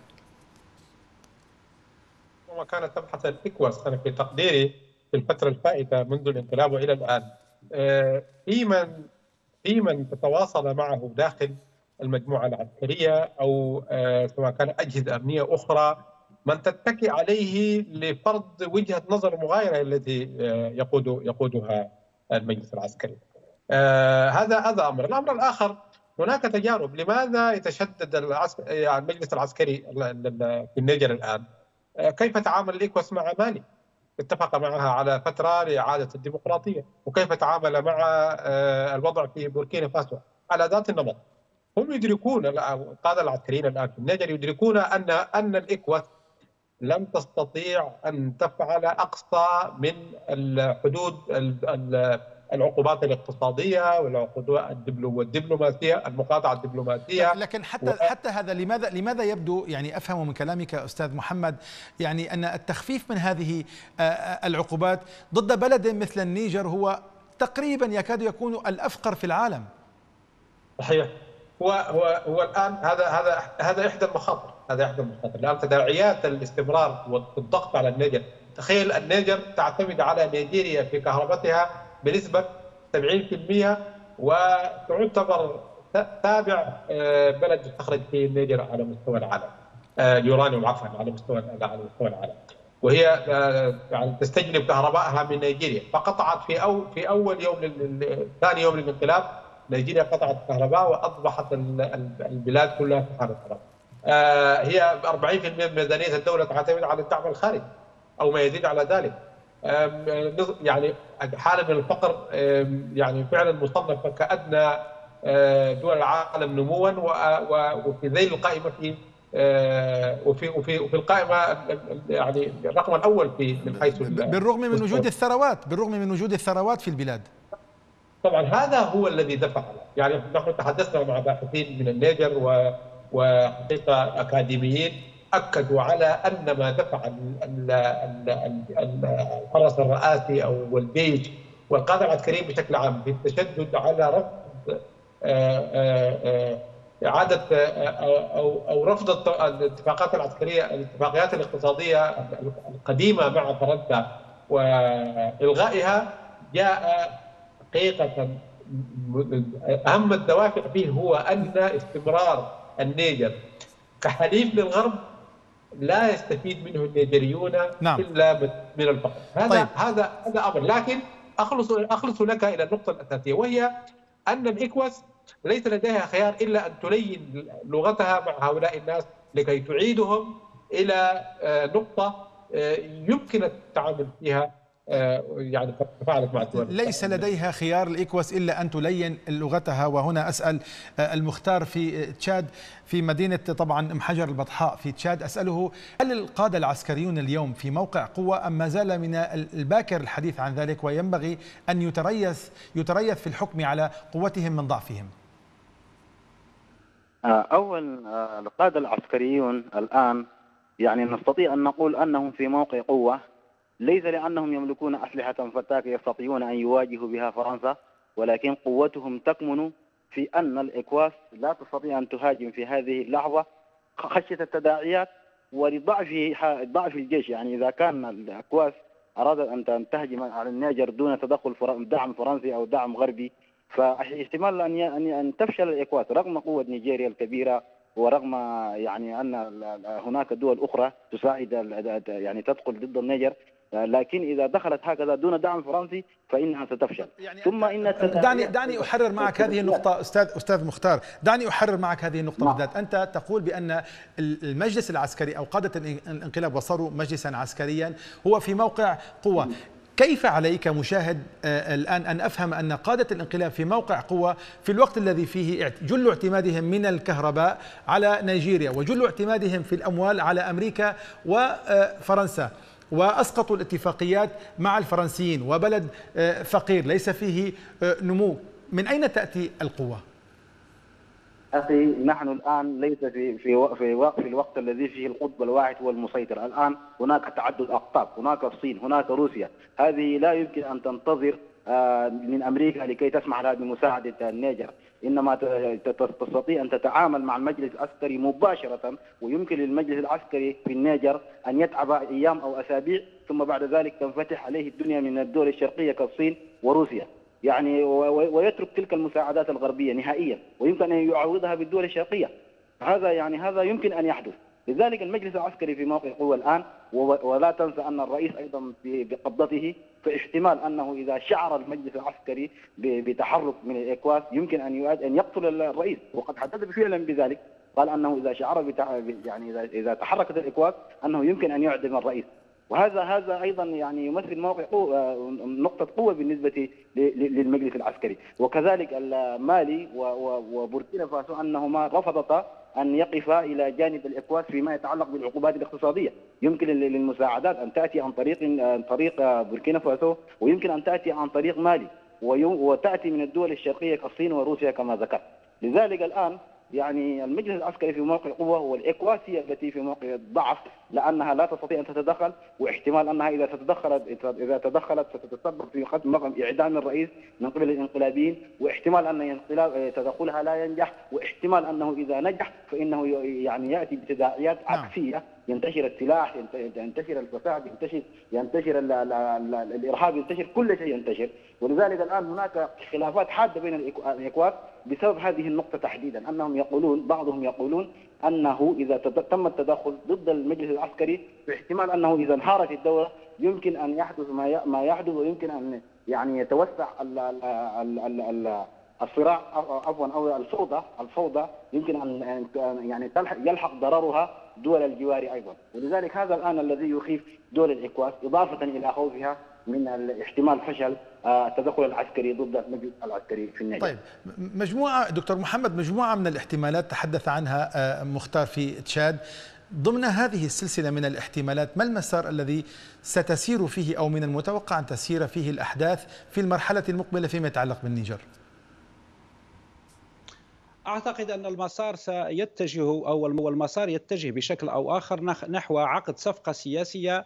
كانت تبحث الإكواس أنا في تقديري في الفترة الفائتة منذ الانقلاب وإلى الآن في من تتواصل معه داخل المجموعة العسكرية أو سواء كان أجهزة أمنية أخرى، من تتكي عليه لفرض وجهة نظر مغايرة التي يقودها المجلس العسكري. هذا أمر. الأمر الآخر، هناك تجارب. لماذا يتشدد يعني المجلس العسكري في النيجر الآن؟ كيف تعامل الإيكواس مع مالي؟ اتفق معها على فترة لإعادة الديمقراطية، وكيف تعامل مع الوضع في بوركينا فاسو على ذات النمط. هم يدركون، القادة العسكريين الآن في النيجر يدركون أن الإيكواس لم تستطيع أن تفعل أقصى من الحدود العقوبات الاقتصادية والدبلوماسية، المقاطعة الدبلوماسية. لكن حتى هذا لماذا يبدو، يعني أفهم من كلامك أستاذ محمد، يعني أن التخفيف من هذه العقوبات ضد بلد مثل النيجر هو تقريبا يكاد يكون الأفقر في العالم. صحيح. هو الآن هذا إحدى المخاطر، الآن تداعيات الاستمرار والضغط على النيجر. تخيل النيجر تعتمد على نيجيريا في كهربتها بنسبة 70%، وتعتبر تابع بلد يستخرج فيه النيجر على مستوى العالم، اليورانيوم عفوا، على مستوى العالم، وهي يعني تستجلب كهربائها من نيجيريا. فقطعت في اول يوم ثاني يوم للانقلاب نيجيريا قطعت الكهرباء، واصبحت البلاد كلها في حاله طوارئ. هي 40% من ميزانيه الدوله تعتمد على الدعم الخارجي او ما يزيد على ذلك. يعني حاله من الفقر، يعني فعلا مصنفه كادنى دول العالم نموا، وفي ذيل القائمه وفي القائمه يعني الرقم الاول من حيث بالرغم من وجود الثروات في البلاد. طبعا هذا هو الذي دفع. يعني نحن تحدثنا مع باحثين من النيجر وحقيقه اكاديميين اكدوا على ان ما دفع الحرس الرئاسي او الجيش والقاده العسكريين بشكل عام بالتشدد على رفض إعادة أو رفض الاتفاقات العسكرية، الاتفاقيات الاقتصادية القديمة مع فرنسا وإلغائها، جاء حقيقة أهم الدوافع فيه هو أن استمرار النيجر كحليف للغرب لا يستفيد منه النيجريون إلا من الفقر. هذا أمر. لكن أخلص لك إلى النقطة الأساسية، وهي أن الإيكواس ليس لديها خيار إلا أن تلين لغتها مع هؤلاء الناس لكي تعيدهم إلى نقطة يمكن التعامل فيها، يعني تفاعلت مع الدول. ليس لديها خيار الإيكواس إلا أن تلين لغتها. وهنا أسأل المختار في تشاد، في مدينة طبعا حجر البطحاء في تشاد، أسأله: هل القادة العسكريون اليوم في موقع قوة أم ما زال من الباكر الحديث عن ذلك، وينبغي أن يتريث في الحكم على قوتهم من ضعفهم؟ أول، القادة العسكريون الآن يعني نستطيع أن نقول أنهم في موقع قوة، ليس لأنهم يملكون أسلحة فتاكة يستطيعون أن يواجهوا بها فرنسا، ولكن قوتهم تكمن في أن الإيكواس لا تستطيع أن تهاجم في هذه اللحظة خشية التداعيات ولضعف الجيش. يعني إذا كان الإيكواس أرادت أن تهجم على النيجر دون تدخل دعم فرنسي أو دعم غربي، فاحتمال أن تفشل الإيكواس رغم قوة نيجيريا الكبيرة، ورغم يعني أن هناك دول أخرى تساعد يعني تدخل ضد النيجر، لكن إذا دخلت هكذا دون دعم فرنسي فإنها ستفشل. يعني ثم إن دعني أحرر معك هذه النقطة أستاذ مختار، دعني أحرر معك هذه النقطة بالذات. أنت تقول بأن المجلس العسكري أو قادة الانقلاب وصلوا مجلسا عسكريا هو في موقع قوة. كيف عليك مشاهد الآن أن أفهم أن قادة الانقلاب في موقع قوة في الوقت الذي فيه جل اعتمادهم من الكهرباء على نيجيريا، وجل اعتمادهم في الأموال على أمريكا وفرنسا، وأسقطوا الاتفاقيات مع الفرنسيين، وبلد فقير ليس فيه نمو؟ من أين تأتي القوة؟ أخي، نحن الآن ليس في الوقت الذي فيه القطب الواحد هو المسيطر. الآن هناك تعدد أقطاب، هناك الصين، هناك روسيا. هذه لا يمكن أن تنتظر من أمريكا لكي تسمح لها بمساعدة النيجر، إنما تستطيع أن تتعامل مع المجلس العسكري مباشرة، ويمكن للمجلس العسكري في النيجر أن يتعب أيام أو أسابيع، ثم بعد ذلك تنفتح عليه الدنيا من الدول الشرقية كالصين وروسيا، يعني ويترك تلك المساعدات الغربية نهائيا، ويمكن أن يعوضها بالدول الشرقية. هذا يمكن أن يحدث. لذلك المجلس العسكري في موقع قوة الآن، ولا تنسى أن الرئيس أيضا بقبضته، فاحتمال أنه إذا شعر المجلس العسكري بتحرك من الإكواس يمكن أن يقتل الرئيس، وقد حدد فعلا بذلك، قال أنه إذا شعر يعني إذا تحركت الإكواس أنه يمكن أن يعدم الرئيس. وهذا أيضا يعني يمثل موقع نقطة قوة بالنسبة للمجلس العسكري. وكذلك مالي وبوركينا فاسو أنهما رفضتا أن يقفا إلى جانب الإكواس فيما يتعلق بالعقوبات الاقتصادية. يمكن للمساعدات أن تأتي عن طريق بوركينا فاسو، ويمكن أن تأتي عن طريق مالي، وتأتي من الدول الشرقية كالصين وروسيا كما ذكرت. لذلك الآن يعني المجلس العسكري في موقع قوة، والإكواس هي التي في موقع ضعف، لأنها لا تستطيع أن تتدخل، واحتمال أنها إذا تدخلت ستتسبب في إعدام الرئيس من قبل الانقلابيين، واحتمال أن تدخلها لا ينجح، واحتمال أنه إذا نجح فإنه يعني يأتي بتداعيات عكسية، ينتشر السلاح، ينتشر الفساد، ينتشر الإرهاب، ينتشر كل شيء ينتشر. ولذلك الآن هناك خلافات حادة بين الإكواس بسبب هذه النقطة تحديدا، أنهم بعضهم يقولون أنه إذا تم التدخل ضد المجلس العسكري فاحتمال أنه إذا انهارت الدولة يمكن أن يحدث ما يحدث، ويمكن أن يعني يتوسع الصراع أو الفوضى يمكن أن يعني يلحق ضررها دول الجوار أيضا. ولذلك هذا الآن الذي يخيف دول الإكواس، إضافة إلى خوفها من احتمال فشل التدخل العسكري ضد المجلس العسكري في النيجر. طيب، دكتور محمد، مجموعة من الاحتمالات تحدث عنها مختار في تشاد. ضمن هذه السلسلة من الاحتمالات، ما المسار الذي ستسير فيه أو من المتوقع أن تسير فيه الأحداث في المرحلة المقبلة فيما يتعلق بالنيجر؟ أعتقد أن المسار سيتجه أو المسار يتجه بشكل أو آخر نحو عقد صفقة سياسية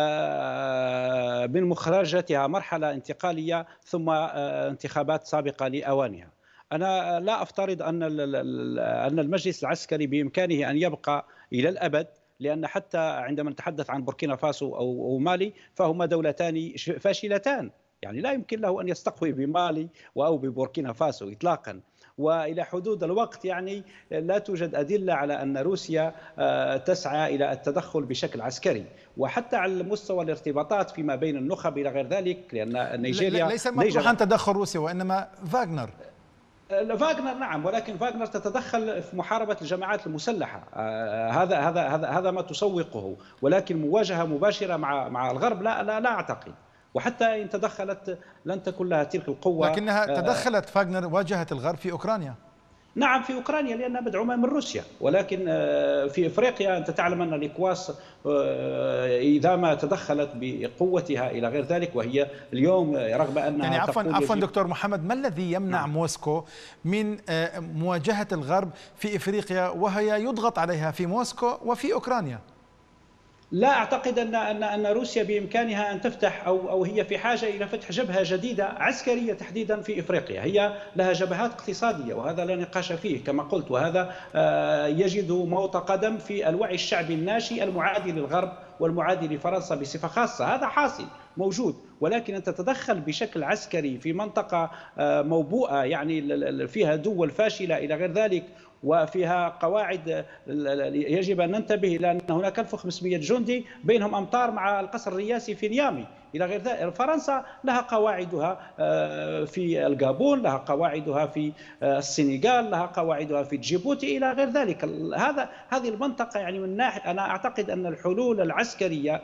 من مخرجاتها مرحلة انتقالية ثم انتخابات سابقة لأوانها. أنا لا أفترض أن المجلس العسكري بإمكانه أن يبقى إلى الأبد، لأن حتى عندما نتحدث عن بوركينا فاسو أو مالي فهما دولتان فاشلتان، يعني لا يمكن له أن يستقوي بمالي أو ببوركينا فاسو إطلاقا. وإلى حدود الوقت يعني لا توجد أدلة على أن روسيا تسعى إلى التدخل بشكل عسكري، وحتى على مستوى الارتباطات فيما بين النخب إلى غير ذلك، لأن نيجيريا ليس مطروحا تدخل روسيا وإنما فاغنر. نعم، ولكن فاغنر تتدخل في محاربة الجماعات المسلحة، هذا ما تسوقه، ولكن مواجهة مباشرة مع الغرب لا أعتقد. وحتى إن تدخلت لن تكون لها تلك القوة. لكنها تدخلت فاغنر، واجهت الغرب في أوكرانيا. نعم، في أوكرانيا لأنها مدعومة من روسيا، ولكن في إفريقيا أنت تعلم أن الإكواس إذا ما تدخلت بقوتها إلى غير ذلك، وهي اليوم رغم أنها يعني عفوا دكتور محمد، ما الذي يمنع موسكو من مواجهة الغرب في إفريقيا وهي يضغط عليها في موسكو وفي أوكرانيا؟ لا أعتقد أن روسيا بإمكانها أن تفتح أو هي في حاجة إلى فتح جبهة جديدة عسكرية تحديدا في إفريقيا. هي لها جبهات اقتصادية وهذا لا نقاش فيه كما قلت، وهذا يجد موطئ قدم في الوعي الشعبي الناشئ المعادي للغرب والمعادي لفرنسا بصفة خاصة. هذا حاصل موجود، ولكن أن تتدخل بشكل عسكري في منطقة موبوءة يعني فيها دول فاشلة إلى غير ذلك، وفيها قواعد يجب أن ننتبه إلى أن هناك 1500 جندي بينهم أمطار مع القصر الرئاسي في نيامي إلى غير ذلك. فرنسا لها قواعدها في الغابون، لها قواعدها في السنغال، لها قواعدها في جيبوتي إلى غير ذلك. هذه المنطقة يعني من ناحية، أنا أعتقد أن الحلول العسكرية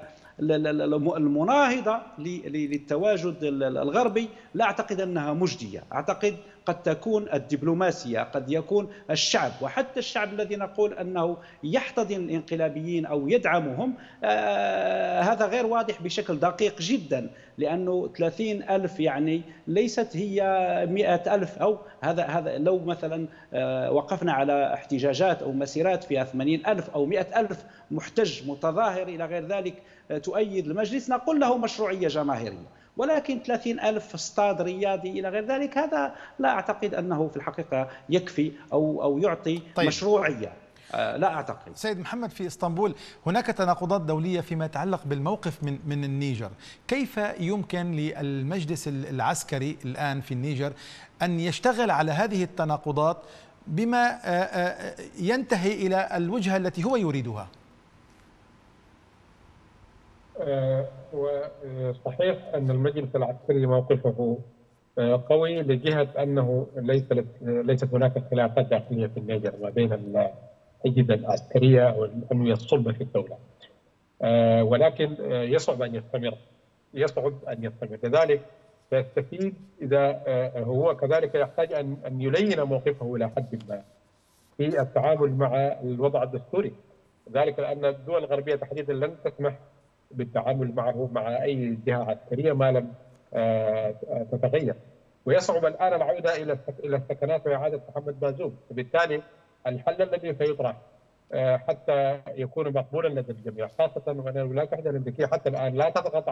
المناهضة للتواجد الغربي لا أعتقد أنها مجدية. أعتقد قد تكون الدبلوماسية، قد يكون الشعب، وحتى الشعب الذي نقول أنه يحتضن الانقلابيين أو يدعمهم، هذا غير واضح بشكل دقيق جدا، لأنه 30,000 يعني ليست هي 100,000. أو هذا لو مثلا وقفنا على احتجاجات أو مسيرات فيها 80,000 أو 100,000 محتج متظاهر إلى غير ذلك تؤيد المجلس، نقول له مشروعية جماهيرية. ولكن 30,000 استاد رياضي إلى غير ذلك هذا لا أعتقد أنه في الحقيقة يكفي أو يعطي مشروعية. لا أعتقد. سيد محمد، في اسطنبول هناك تناقضات دولية فيما يتعلق بالموقف من النيجر. كيف يمكن للمجلس العسكري الآن في النيجر أن يشتغل على هذه التناقضات بما ينتهي إلى الوجهة التي هو يريدها؟ وصحيح أن المجلس العسكري موقفه قوي لجهة أنه ليست هناك خلافات داخلية في النيجر ما بين الأجهزة العسكرية والأنوية الصلبة في الدولة، ولكن يصعب أن يستمر، لذلك سيستفيد إذا هو كذلك يحتاج أن يلين موقفه إلى حد ما في التعامل مع الوضع الدستوري، ذلك لأن الدول الغربية تحديدا لن تسمح بالتعامل معه مع أي جهة عسكرية ما لم تتغير، ويصعب الآن العودة إلى السكنات وإعادة محمد بازوم، وبالتالي الحل الذي سيطرح حتى يكون مقبولا لدى الجميع، خاصة وأن الولايات المتحدة الأمريكية حتى الآن لا تضغط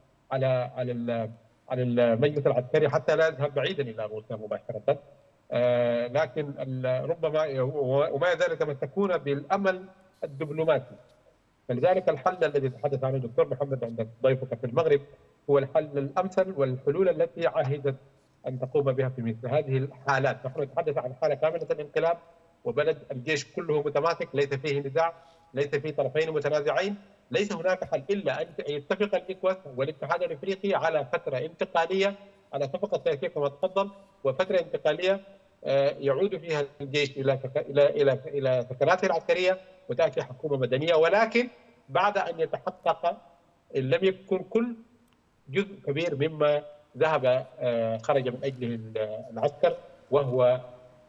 على المجلس العسكري حتى لا يذهب بعيدا إلى روسيا مباشرة، لكن ربما وما يزال يتمسكون بالأمل الدبلوماسي. فلذلك الحل الذي تحدث عنه الدكتور محمد عند ضيفك في المغرب هو الحل الأمثل والحلول التي عهدت أن تقوم بها في مثل هذه الحالات. نحن نتحدث عن حالة كاملة الانقلاب وبلد الجيش كله متماسك، ليس فيه نزاع، ليس فيه طرفين متنازعين، ليس هناك حل إلا أن يتفق الإكواس والاتحاد الإفريقي على فترة انتقالية، على صفقة سياسية كما تفضل، وفترة انتقالية يعود فيها الجيش إلى سكناته العسكرية وتأتي حكومة مدنية، ولكن بعد أن يتحقق إن لم يكن كل جزء كبير مما خرج من أجله العسكر، وهو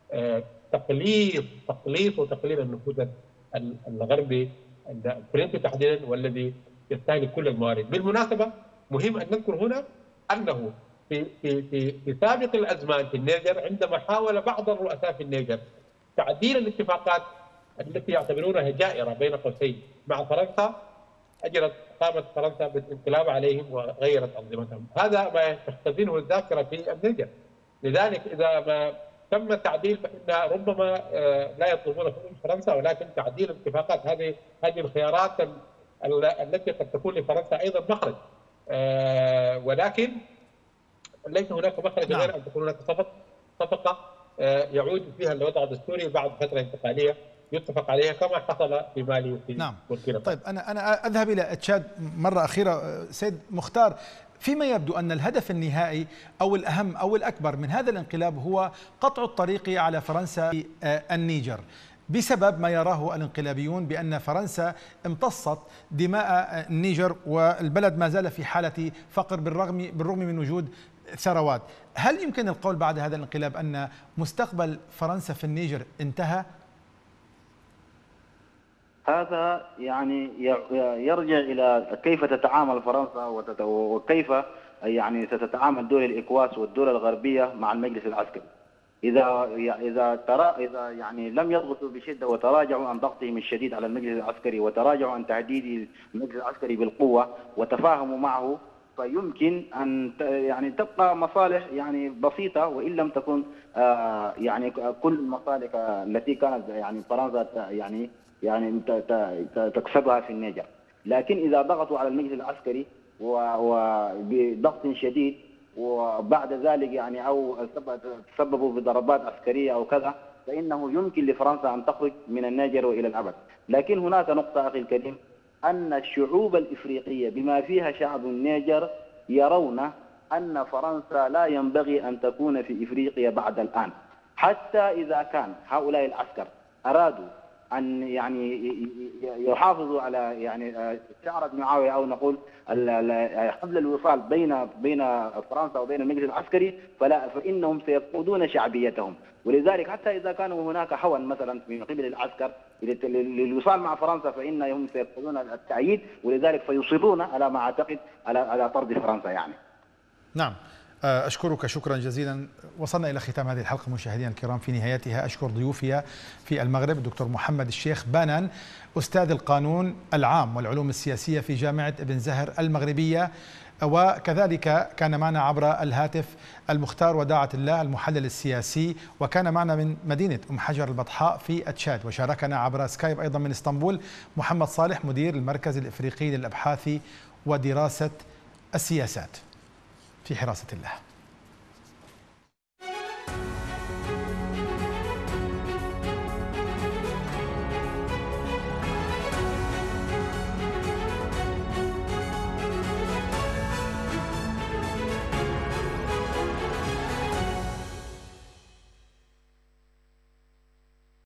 تقليص وتقليل النفوذ الغربي الفرنسي تحديدا والذي يستهلك كل الموارد. بالمناسبة مهم أن نذكر هنا أنه في سابق الأزمان في النيجر عندما حاول بعض الرؤساء في النيجر تعديل الاتفاقات التي يعتبرونها جائرة بين قوسين مع فرنسا، قامت فرنسا بالانقلاب عليهم وغيرت أنظمتهم. هذا ما تختزنه الذاكرة في النيجر، لذلك إذا ما تم التعديل فإن ربما لا يطلبون فرنسا، ولكن تعديل الاتفاقات هذه الخيارات التي قد تكون لفرنسا أيضا مخرج، ولكن ليس هناك مخرج غير أن تكون هناك صفقة يعود فيها الوضع الدستوري بعد فترة انتقالية يتفق عليها كما حصل في مالي وفي بوركينا فاسو. طيب أنا أذهب إلى تشاد مرة أخيرة. سيد مختار، فيما يبدو أن الهدف النهائي أو الأهم أو الأكبر من هذا الانقلاب هو قطع الطريق على فرنسا في النيجر، بسبب ما يراه الانقلابيون بأن فرنسا امتصت دماء النيجر والبلد ما زال في حالة فقر بالرغم من وجود ثروات. هل يمكن القول بعد هذا الانقلاب أن مستقبل فرنسا في النيجر انتهى؟ هذا يعني يرجع إلى كيف تتعامل فرنسا وكيف يعني ستتعامل دول الإكواس والدول الغربية مع المجلس العسكري. إذا يعني لم يضغطوا بشدة وتراجعوا عن ضغطهم الشديد على المجلس العسكري وتراجعوا عن تهديد المجلس العسكري بالقوة وتفاهموا معه، فيمكن أن يعني تبقى مصالح يعني بسيطة، وإن لم تكن يعني كل المصالح التي كانت يعني فرنسا يعني تكسبها في النيجر. لكن إذا ضغطوا على المجلس العسكري وبضغط شديد وبعد ذلك يعني أو تسببوا بضربات عسكرية أو كذا، فإنه يمكن لفرنسا أن تخرج من النيجر وإلى الأبد. لكن هناك نقطة أخي الكريم، أن الشعوب الإفريقية بما فيها شعب النيجر يرون أن فرنسا لا ينبغي أن تكون في إفريقيا بعد الآن، حتى إذا كان هؤلاء العسكر أرادوا أن يعني يحافظوا على يعني شعرة معاوية أو نقول حبل الوصال بين فرنسا وبين المجلس العسكري، فإنهم سيفقدون شعبيتهم. ولذلك حتى إذا كانوا هناك هوى مثلا من قبل العسكر للوصال مع فرنسا فإنهم سيفقدون التأييد، ولذلك فيصرون على ما أعتقد على طرد فرنسا يعني. نعم، أشكرك شكرا جزيلا. وصلنا إلى ختام هذه الحلقة مشاهدينا الكرام. في نهايتها أشكر ضيوفي في المغرب الدكتور محمد الشيخ بانان، أستاذ القانون العام والعلوم السياسية في جامعة ابن زهر المغربية، وكذلك كان معنا عبر الهاتف المختار وداعة الله المحلل السياسي، وكان معنا من مدينة أم حجر البطحاء في تشاد، وشاركنا عبر سكايب أيضا من اسطنبول محمد صالح مدير المركز الإفريقي للأبحاث ودراسة السياسات. في حراسة الله.